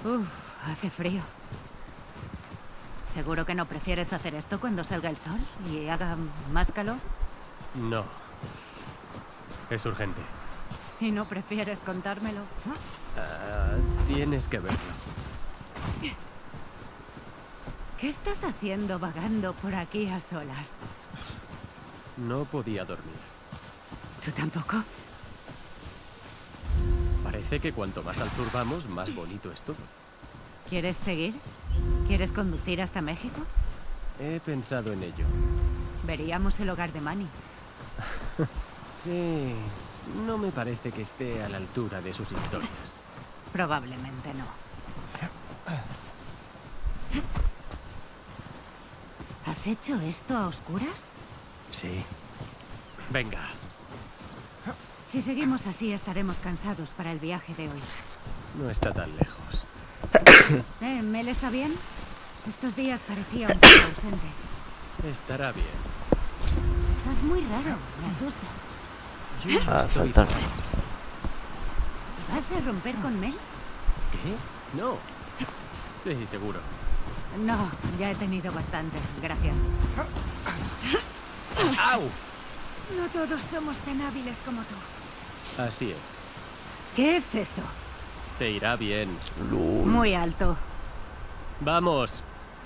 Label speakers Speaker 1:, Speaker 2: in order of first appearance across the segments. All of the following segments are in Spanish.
Speaker 1: Uf, hace frío. ¿Seguro que no prefieres hacer esto cuando salga el sol y haga más calor?
Speaker 2: No. Es urgente.
Speaker 1: ¿Y no prefieres contármelo?
Speaker 2: Tienes que verlo.
Speaker 1: ¿Qué estás haciendo vagando por aquí a solas?
Speaker 2: No podía dormir.
Speaker 1: ¿Tú tampoco?
Speaker 2: Parece que cuanto más al sur vamos, más bonito es todo.
Speaker 1: ¿Quieres seguir? ¿Quieres conducir hasta México?
Speaker 2: He pensado en ello.
Speaker 1: Veríamos el hogar de Manny.
Speaker 2: Sí, no me parece que esté a la altura de sus historias.
Speaker 1: Probablemente no. ¿Has hecho esto a oscuras?
Speaker 2: Sí. Venga.
Speaker 1: Si seguimos así, estaremos cansados para el viaje de hoy.
Speaker 2: No está tan lejos.
Speaker 1: ¿Mel está bien? Estos días parecía un poco ausente.
Speaker 2: Estará bien.
Speaker 1: Estás muy raro, me asustas.
Speaker 2: Yo estoy...
Speaker 3: saltar.
Speaker 1: ¿Vas a romper con Mel?
Speaker 2: ¿Qué? No. Sí, seguro.
Speaker 1: No, ya he tenido bastante, gracias.
Speaker 2: ¡Au!
Speaker 1: No todos somos tan hábiles como tú.
Speaker 2: Así es.
Speaker 1: ¿Qué es eso?
Speaker 2: Te irá bien.
Speaker 3: Lul.
Speaker 1: Muy alto.
Speaker 2: ¡Vamos!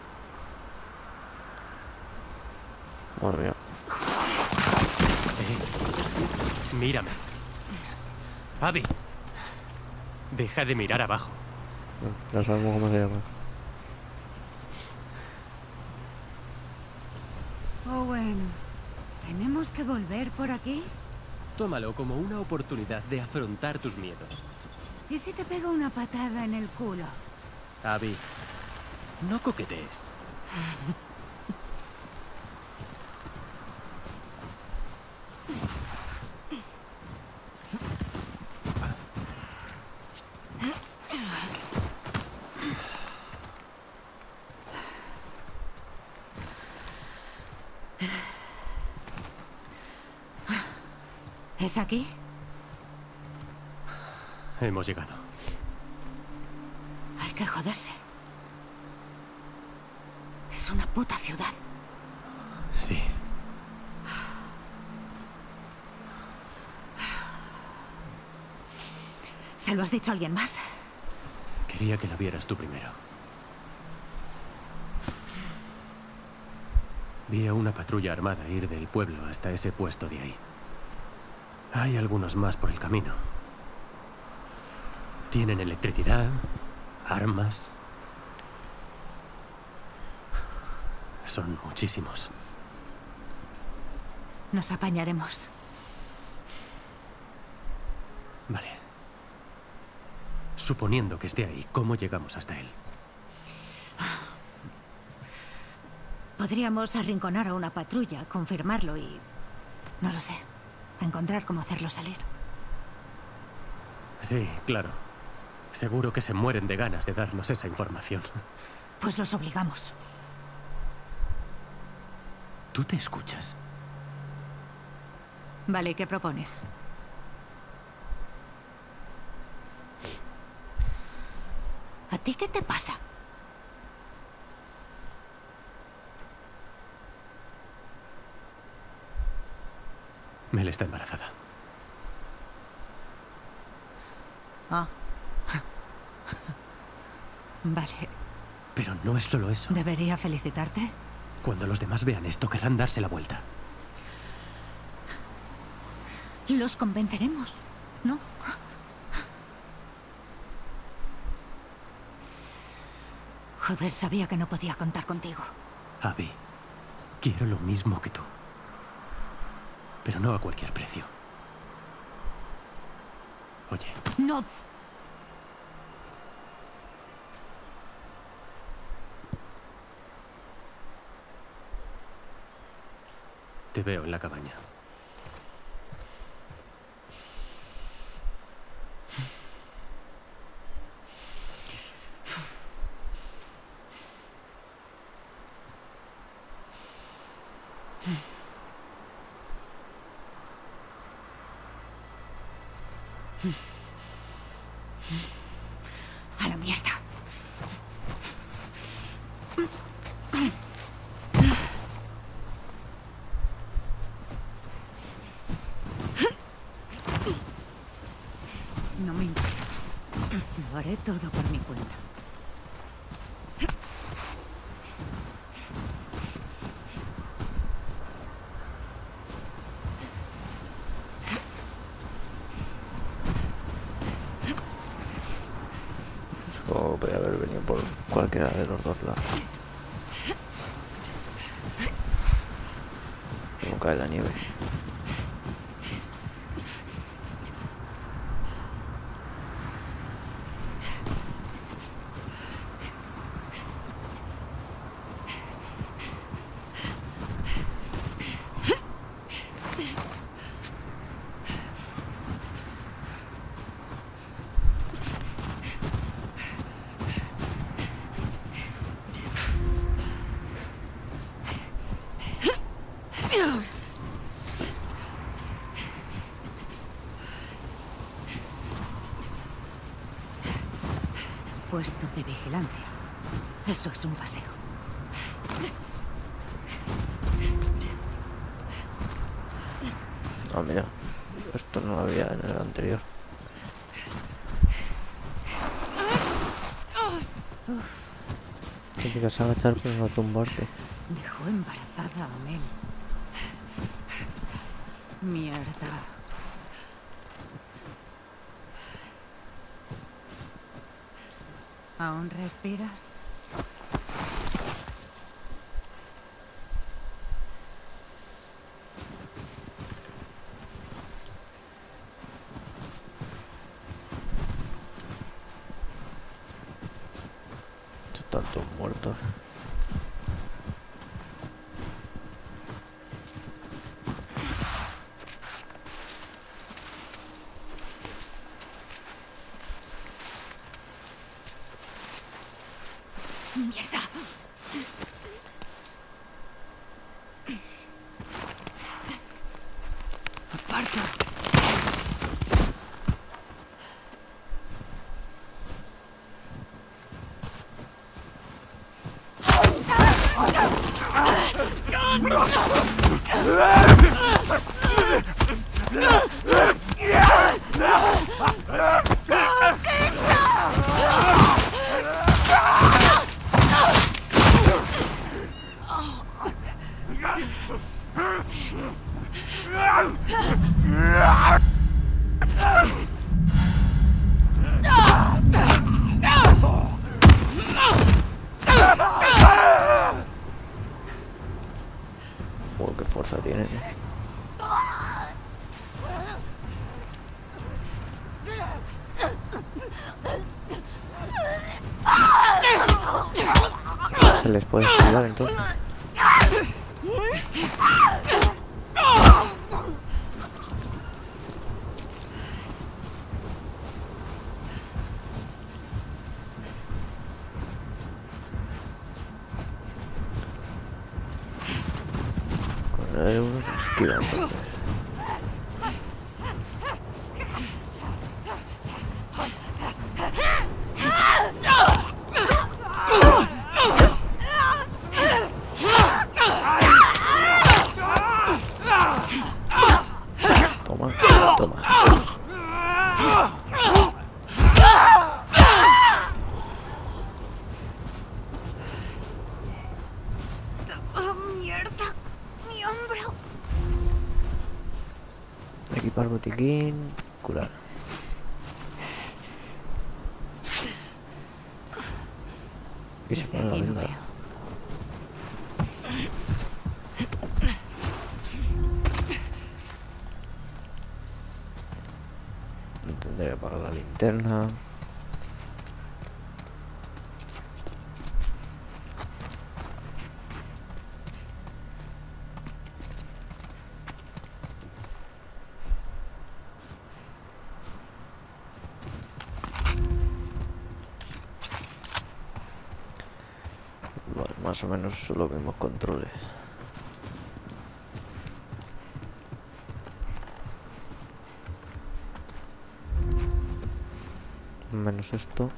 Speaker 3: Madre mía.
Speaker 2: Mírame. Abby. Deja de mirar abajo.
Speaker 3: Ya sabemos cómo se llama.
Speaker 1: Owen, ¿tenemos que volver por aquí?
Speaker 2: Tómalo como una oportunidad de afrontar tus miedos.
Speaker 1: ¿Y si te pego una patada en el culo?
Speaker 2: Abby, no coquetees.
Speaker 1: ¿Es aquí?
Speaker 2: Hemos llegado.
Speaker 1: Hay que joderse. Es una puta ciudad.
Speaker 2: Sí.
Speaker 1: ¿Se lo has dicho a alguien más?
Speaker 2: Quería que la vieras tú primero. Vi a una patrulla armada ir del pueblo hasta ese puesto de ahí. Hay algunos más por el camino. Tienen electricidad, armas. Son muchísimos.
Speaker 1: Nos apañaremos.
Speaker 2: Vale. Suponiendo que esté ahí, ¿cómo llegamos hasta él?
Speaker 1: Podríamos arrinconar a una patrulla, confirmarlo y... no lo sé. Encontrar cómo hacerlo salir.
Speaker 2: Sí, claro. Seguro que se mueren de ganas de darnos esa información.
Speaker 1: Pues los obligamos.
Speaker 2: ¿Tú te escuchas?
Speaker 1: Vale, ¿qué propones? ¿A ti qué te pasa?
Speaker 2: Mel está embarazada.
Speaker 1: Ah. Vale.
Speaker 2: Pero no es solo eso.
Speaker 1: ¿Debería felicitarte?
Speaker 2: Cuando los demás vean esto, querrán darse la vuelta.
Speaker 1: Los convenceremos, ¿no? Joder, sabía que no podía contar contigo.
Speaker 2: Abby, quiero lo mismo que tú. Pero no a cualquier precio. Oye,
Speaker 1: No.
Speaker 2: te veo en la cabaña.
Speaker 1: A la mierda. No me importa. Lo haré todo por mi cuenta.
Speaker 3: O podría haber venido por cualquiera de los dos lados. Como cae la nieve.
Speaker 1: Puesto de vigilancia. Eso es un paseo.
Speaker 3: Ah, mira. Esto no lo había en el anterior. Te tienes que agachar pero no tumbarte.
Speaker 1: Dejó embarazada a Mel. Mierda. ¿Aún respiras?
Speaker 3: Están todos muertos.
Speaker 1: ¡Mierda! ¡Aparta!
Speaker 3: Oh, qué fuerza tienen, eh. Se les puede esquivar entonces. Con el uno se esquiva entonces. Toma, toma.
Speaker 1: ¡Oh, mierda! ¡Mi hombro!
Speaker 3: Equipar botiquín, curar. Y se
Speaker 1: Desde
Speaker 3: pone la
Speaker 1: aquí no
Speaker 3: venda.
Speaker 1: veo.
Speaker 3: Tendré que apagar la linterna. Vale, más o menos son los mismos controles. Menos esto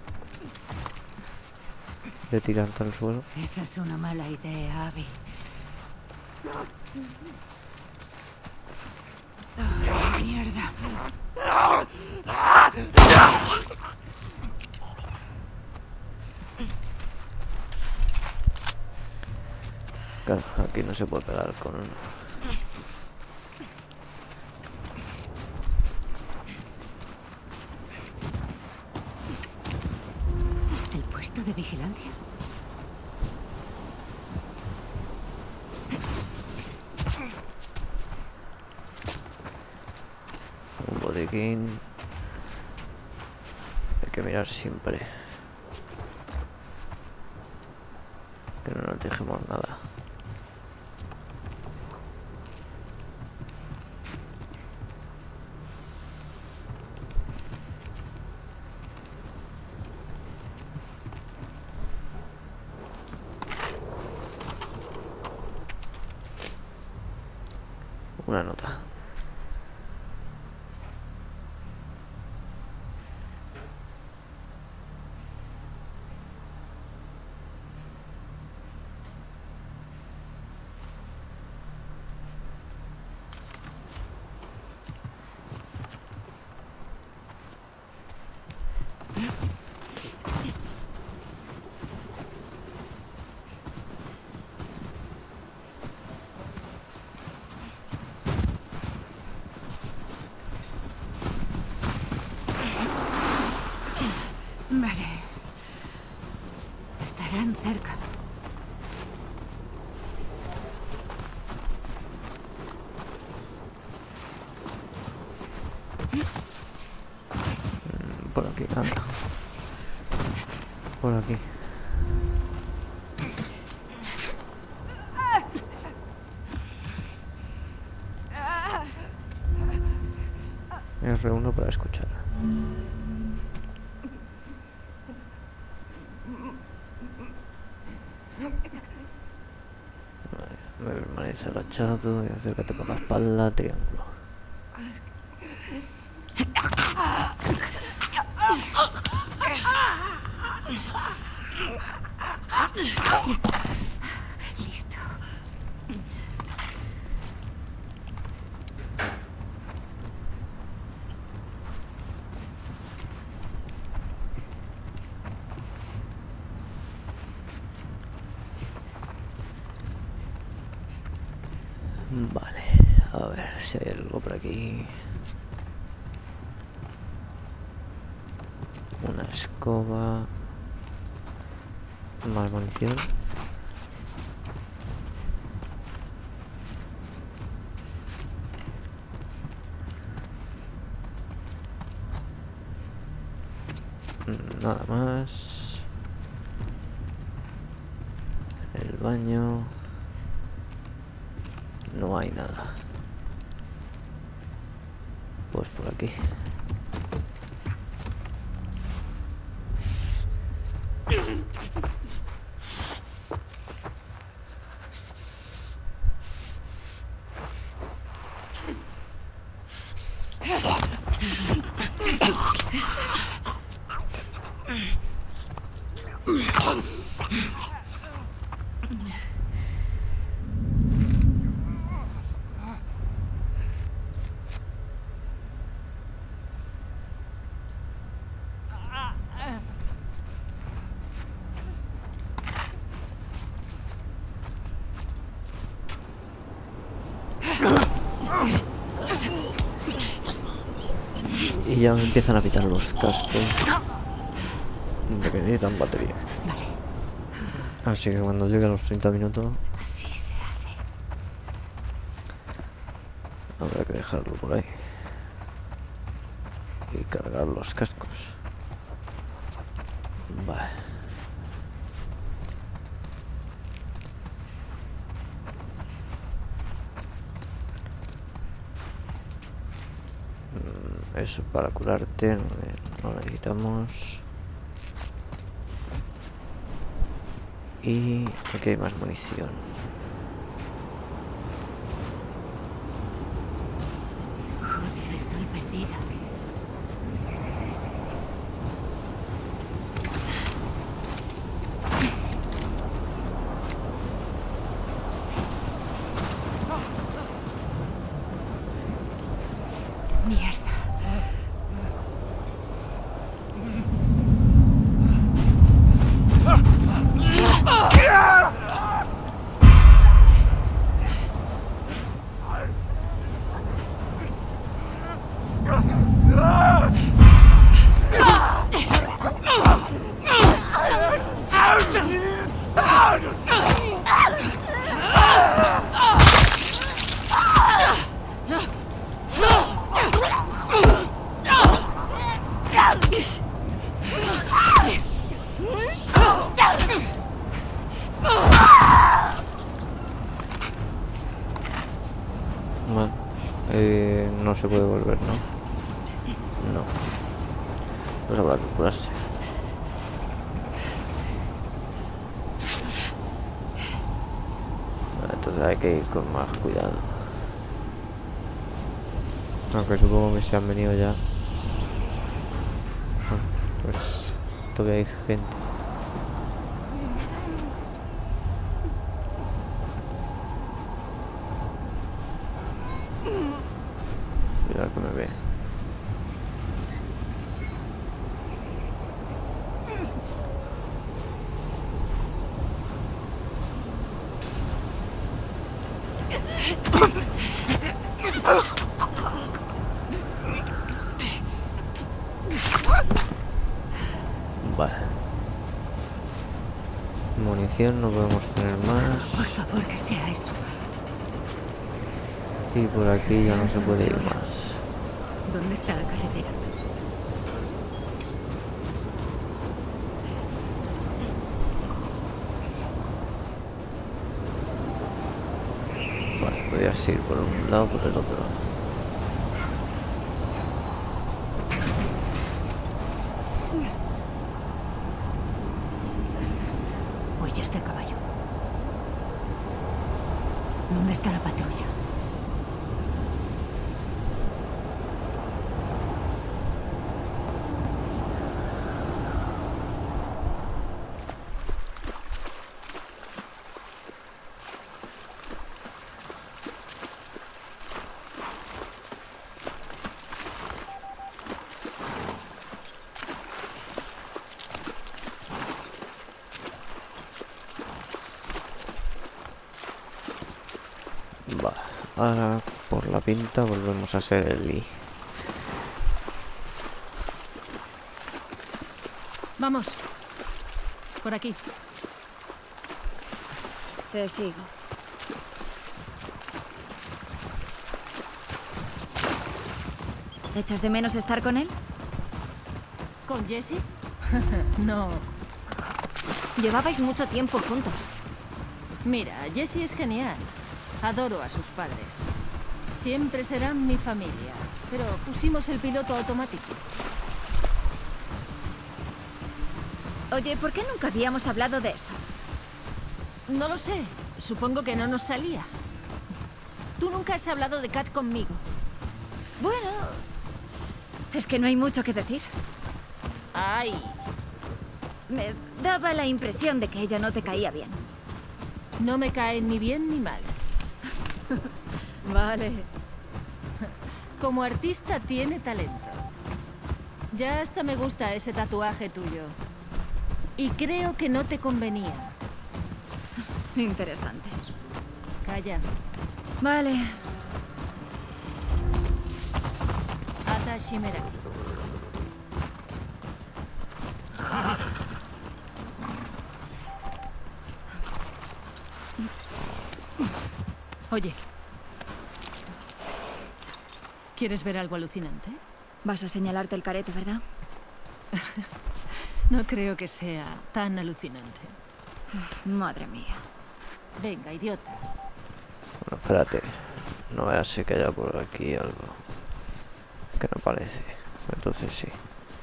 Speaker 3: de tirarte al suelo.
Speaker 1: Esa es una mala idea, Abby. ¡Oh, mierda!
Speaker 3: Claro, aquí no se puede pegar con uno.
Speaker 1: ¿El puesto de vigilancia?
Speaker 3: Un botiquín. Hay que mirar siempre que no nos dejemos nada. Una nota.
Speaker 1: Vale. Estarán cerca.
Speaker 3: Por aquí, anda. Por aquí. R1 para escuchar. Vale, me permanece agachado y acércate por la espalda, triángulo.
Speaker 1: Listo.
Speaker 3: Vale, a ver si hay algo por aquí. Una escoba. Más munición. Nada más. El baño. No hay nada. Pues por aquí. Y ya me empiezan a pitar los cascos de que necesitan batería.
Speaker 1: Vale.
Speaker 3: Así que cuando llegue a los 30 minutos
Speaker 1: Así se hace.
Speaker 3: habrá que dejarlo por ahí y cargar los cascos. Vale. Eso para curarte no necesitamos. Y aquí hay más munición.
Speaker 1: Joder, estoy perdida. Mierda.
Speaker 3: no se puede volver, ¿no? No. Pues habrá que curarse. Entonces hay que ir con más cuidado. Aunque supongo que se han venido ya. Pues todavía hay gente. Cuidado que me ve. Vale. Munición no podemos tener más.
Speaker 1: Por favor, que sea eso.
Speaker 3: Y por aquí ya no se puede ir más.
Speaker 1: ¿Dónde está la carretera?
Speaker 3: Vale, podrías ir por un lado o por el otro.
Speaker 1: Huellas de caballo. ¿Dónde está la patrulla?
Speaker 3: Vale, ahora por la pinta volvemos a ser el Lee.
Speaker 1: Vamos. Por aquí.
Speaker 4: Te sigo. ¿Echas de menos estar con él?
Speaker 1: ¿Con Jesse? No.
Speaker 4: Llevabais mucho tiempo juntos.
Speaker 5: Mira, Jesse es genial. Adoro a sus padres. Siempre serán mi familia. Pero pusimos el piloto automático.
Speaker 4: Oye, ¿por qué nunca habíamos hablado de esto?
Speaker 5: No lo sé. Supongo que no nos salía. Tú nunca has hablado de Kat conmigo.
Speaker 4: Bueno, es que no hay mucho que decir.
Speaker 5: ¡Ay!
Speaker 4: Me daba la impresión de que ella no te caía bien.
Speaker 5: No me cae ni bien ni mal.
Speaker 4: Vale.
Speaker 5: Como artista tiene talento. Ya hasta me gusta ese tatuaje tuyo. Y creo que no te convenía.
Speaker 4: Interesante.
Speaker 5: Calla.
Speaker 4: Vale.
Speaker 5: Ata Shimera. Oye. ¿Quieres ver algo alucinante?
Speaker 4: Vas a señalarte el carete, ¿verdad?
Speaker 5: No creo que sea tan alucinante.
Speaker 4: Madre mía.
Speaker 5: Venga, idiota.
Speaker 3: Bueno, espérate. No vaya a ser que haya por aquí algo. Que no parece. Entonces sí.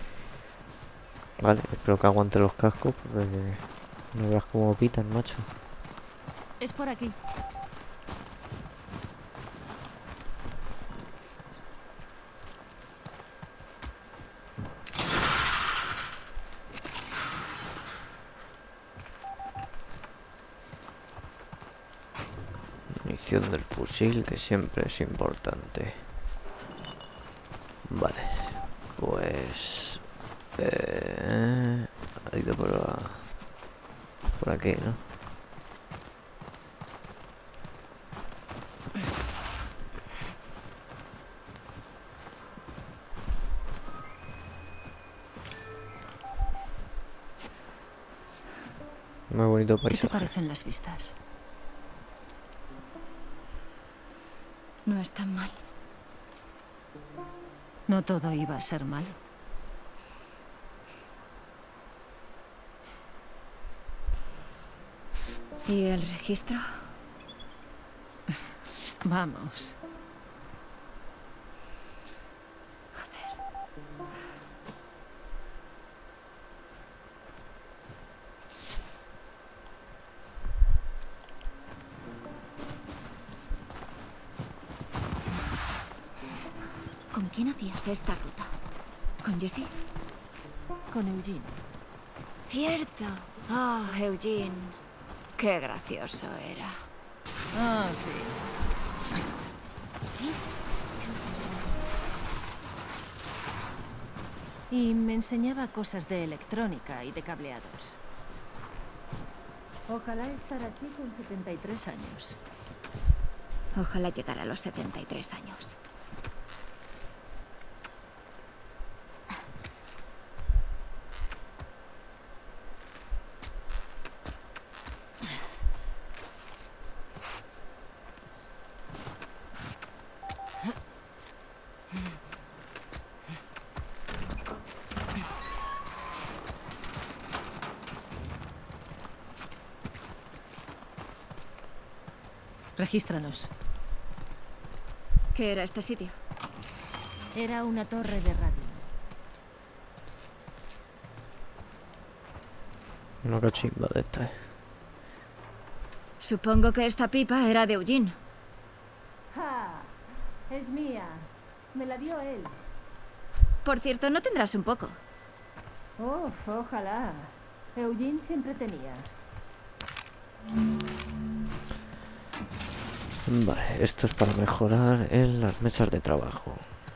Speaker 3: Vale, espero que aguante los cascos porque no veas cómo pitan, macho.
Speaker 5: Es por aquí.
Speaker 3: Munición del fusil, que siempre es importante. Vale, pues ha ido por aquí, ¿no? Muy bonito
Speaker 5: ¿Qué te
Speaker 3: paisaje.
Speaker 5: parecen las vistas?
Speaker 4: No es tan mal.
Speaker 5: No todo iba a ser malo.
Speaker 4: ¿Y el registro?
Speaker 5: Vamos.
Speaker 4: quién hacías esta ruta? ¿Con Jessie?
Speaker 5: Con Eugene.
Speaker 4: Cierto. Oh, Eugene. Qué gracioso era.
Speaker 5: Ah, sí. Y me enseñaba cosas de electrónica y de cableados. Ojalá estar así con 73 años.
Speaker 4: Ojalá llegara a los 73 años.
Speaker 5: Regístranos.
Speaker 4: ¿Qué era este sitio?
Speaker 5: Era una torre de radio.
Speaker 3: Una cachimba de esta.
Speaker 4: Supongo que esta pipa era de Eugene.
Speaker 5: ¡Ja! Es mía. Me la dio él.
Speaker 4: Por cierto, ¿no tendrás un poco?
Speaker 5: Oh, ojalá. Eugene siempre tenía.
Speaker 3: Vale, esto es para mejorar en las mesas de trabajo.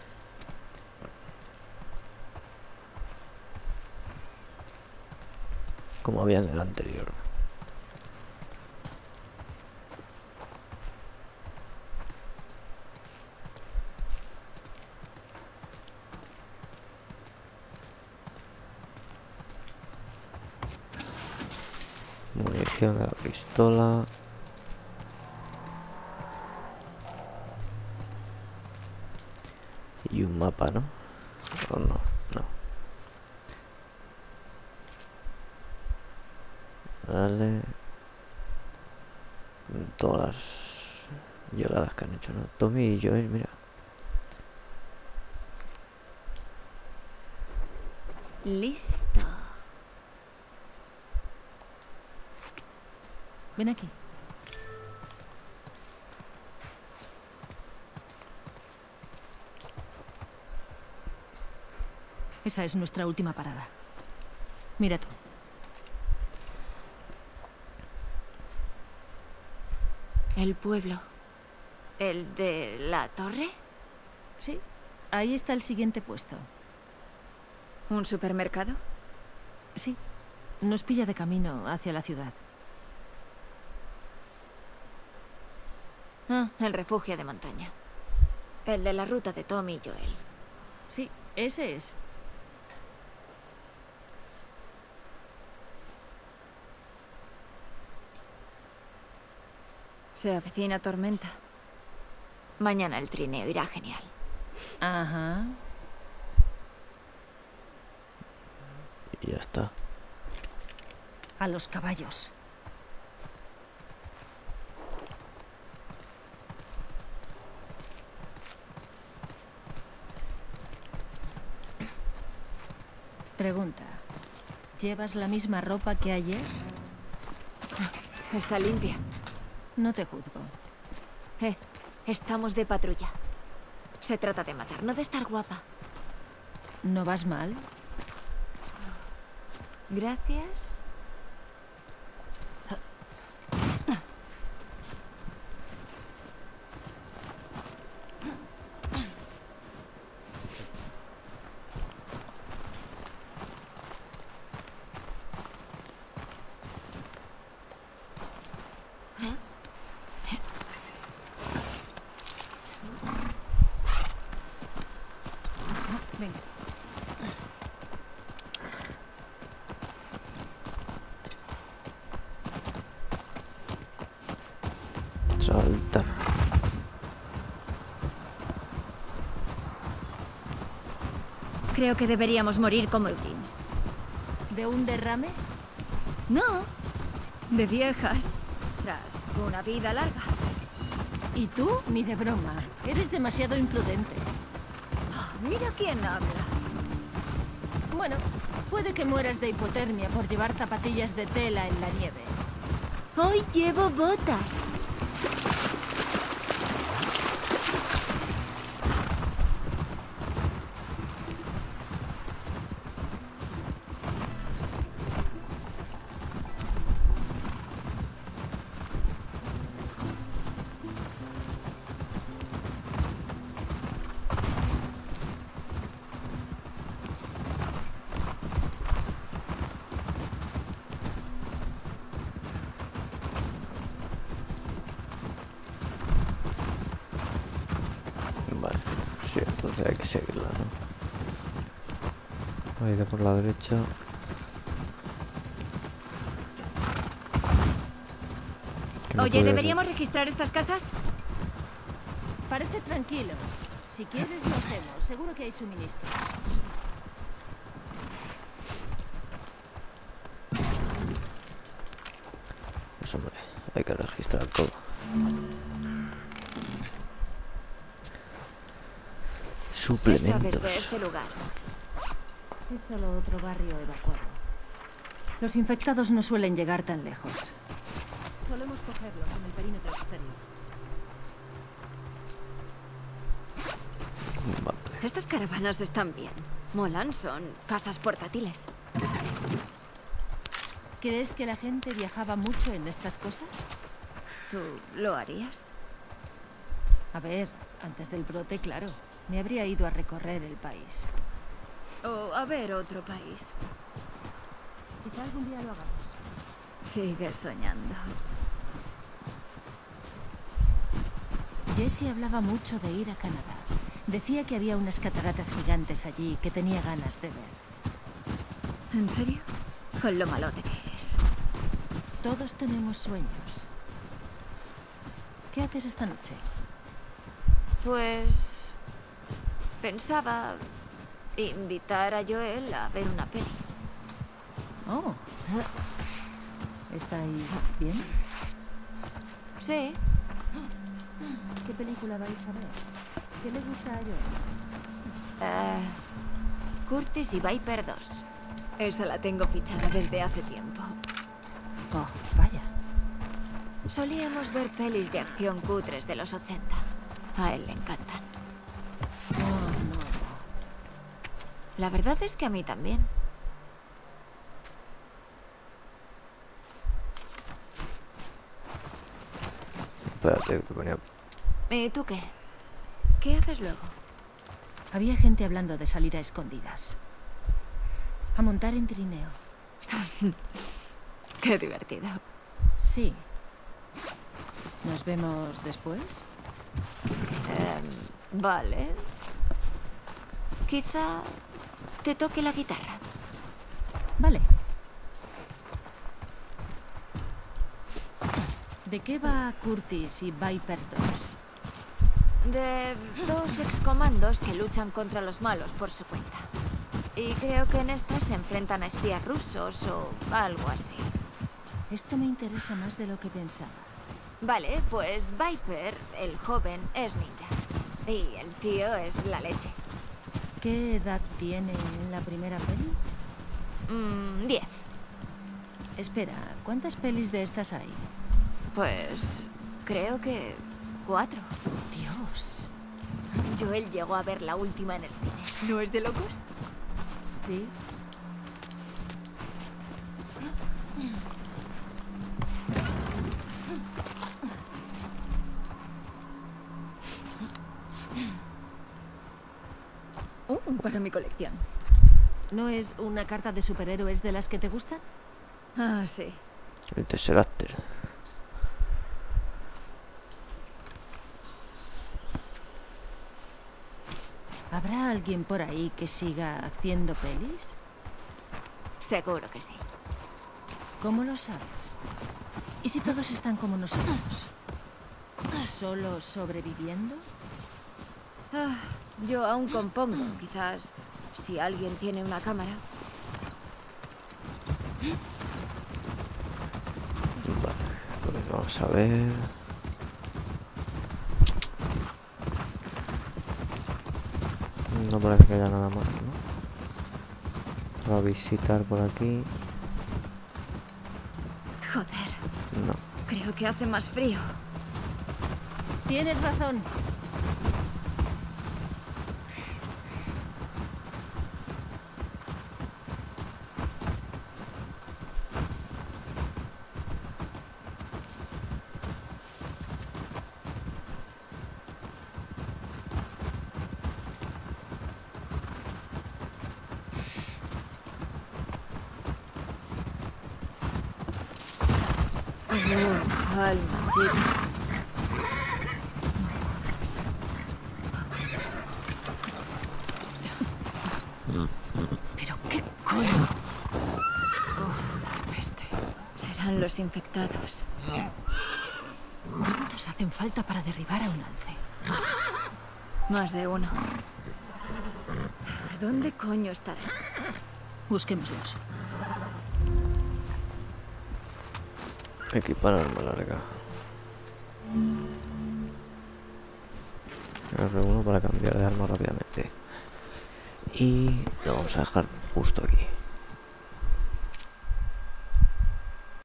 Speaker 3: Como había en el anterior. Munición de la pistola. Y un mapa, ¿no? ¿O no? No. Vale. Todas las lloradas que han hecho, ¿no? Tommy y Joel, mira.
Speaker 4: Listo.
Speaker 5: Ven aquí. Esa es nuestra última parada. Mira tú.
Speaker 4: El pueblo. ¿El de la torre?
Speaker 5: Sí, ahí está el siguiente puesto.
Speaker 4: ¿Un supermercado?
Speaker 5: Sí, nos pilla de camino hacia la ciudad.
Speaker 4: Ah, el refugio de montaña. El de la ruta de Tommy y Joel.
Speaker 5: Sí, ese es.
Speaker 4: Se avecina tormenta. Mañana el trineo irá genial.
Speaker 5: Ajá.
Speaker 3: Y ya está.
Speaker 5: A los caballos. Pregunta. ¿Llevas la misma ropa que ayer?
Speaker 4: Está limpia.
Speaker 5: No te juzgo.
Speaker 4: Estamos de patrulla. Se trata de matar, no de estar guapa.
Speaker 5: ¿No vas mal?
Speaker 4: Gracias.
Speaker 5: Venga.
Speaker 3: Salta.
Speaker 4: Creo que deberíamos morir como Eugene.
Speaker 5: ¿De un derrame?
Speaker 4: No, de viejas. Tras una vida larga.
Speaker 5: ¿Y tú? Ni de broma. Eres demasiado imprudente.
Speaker 4: Mira quién habla.
Speaker 5: Bueno, puede que mueras de hipotermia por llevar zapatillas de tela en la nieve.
Speaker 4: Hoy llevo botas.
Speaker 3: Entonces hay que seguirla, ¿no? Ahí de por la derecha. Que no
Speaker 4: Oye,
Speaker 3: puede-
Speaker 4: ¿deberíamos registrar estas casas?
Speaker 5: Parece tranquilo. Si quieres lo hacemos. Seguro que hay suministros.
Speaker 3: Pues hombre, hay que registrar todo.
Speaker 4: ¿Qué
Speaker 3: Suplementos.
Speaker 4: sabes de este lugar?
Speaker 5: Es solo otro barrio evacuado. Los infectados no suelen llegar tan lejos. Solemos cogerlos en el perímetro exterior.
Speaker 3: Vale.
Speaker 4: Estas caravanas están bien. Molan, son casas portátiles.
Speaker 5: ¿Crees que la gente viajaba mucho en estas cosas?
Speaker 4: ¿Tú lo harías?
Speaker 5: A ver, antes del brote, claro. Me habría ido a recorrer el país.
Speaker 4: O a ver otro país.
Speaker 5: Quizá algún día lo hagamos.
Speaker 4: Sigue soñando.
Speaker 5: Jessie hablaba mucho de ir a Canadá. Decía que había unas cataratas gigantes allí que tenía ganas de ver.
Speaker 4: ¿En serio? Con lo malote que es.
Speaker 5: Todos tenemos sueños. ¿Qué haces esta noche?
Speaker 4: Pues... pensaba invitar a Joel a ver una peli.
Speaker 5: Oh. ¿Estáis bien?
Speaker 4: Sí,
Speaker 5: ¿Qué película vais a ver? ¿Qué le gusta a Joel?
Speaker 4: Curtis y Viper 2. Esa la tengo fichada desde hace tiempo.
Speaker 5: Oh, vaya.
Speaker 4: Solíamos ver pelis de acción cutres de los 80. A él le encantan.
Speaker 5: Oh, no.
Speaker 4: La verdad es que a mí también.
Speaker 3: Espérate, que ponía...
Speaker 4: ¿Y tú qué? ¿Qué haces luego?
Speaker 5: Había gente hablando de salir a escondidas. A montar en trineo.
Speaker 4: Qué divertido.
Speaker 5: Sí. ¿Nos vemos después?
Speaker 4: Vale. Quizá te toque la guitarra.
Speaker 5: Vale. ¿De qué va Curtis y Viper 2?
Speaker 4: De dos excomandos que luchan contra los malos por su cuenta. Y creo que en esta se enfrentan a espías rusos o algo así.
Speaker 5: Esto me interesa más de lo que pensaba.
Speaker 4: Vale, pues Viper, el joven, es ninja. Y el tío es la leche.
Speaker 5: ¿Qué edad tiene en la primera peli?
Speaker 4: 10.
Speaker 5: Espera, ¿cuántas pelis de estas hay?
Speaker 4: Pues creo que 4.
Speaker 5: Dios.
Speaker 4: Joel llegó a ver la última en el cine. ¿No es de locos?
Speaker 5: Sí.
Speaker 4: Para mi colección.
Speaker 5: ¿No es una carta de superhéroes de las que te gustan?
Speaker 4: Ah, sí.
Speaker 3: El Tesseract.
Speaker 5: ¿Habrá alguien por ahí que siga haciendo pelis?
Speaker 4: Seguro que sí.
Speaker 5: ¿Cómo lo sabes? ¿Y si todos están como nosotros? ¿Solo sobreviviendo?
Speaker 4: Yo aún compongo. Quizás si alguien tiene una cámara.
Speaker 3: Vale, pues vamos a ver. No parece que haya nada más, ¿no? Voy a visitar por aquí.
Speaker 4: Joder,
Speaker 3: No.
Speaker 4: creo que hace más frío.
Speaker 5: Tienes razón.
Speaker 4: Calma, chica.
Speaker 1: Coño. Peste.
Speaker 4: Serán los infectados.
Speaker 1: ¿Cuántos hacen falta para derribar a un alce?
Speaker 4: Más de uno. ¿Dónde coño estarán?
Speaker 5: Busquémoslos.
Speaker 3: Equipar arma larga. Me reúno para cambiar de arma rápidamente. Y lo vamos a dejar justo aquí.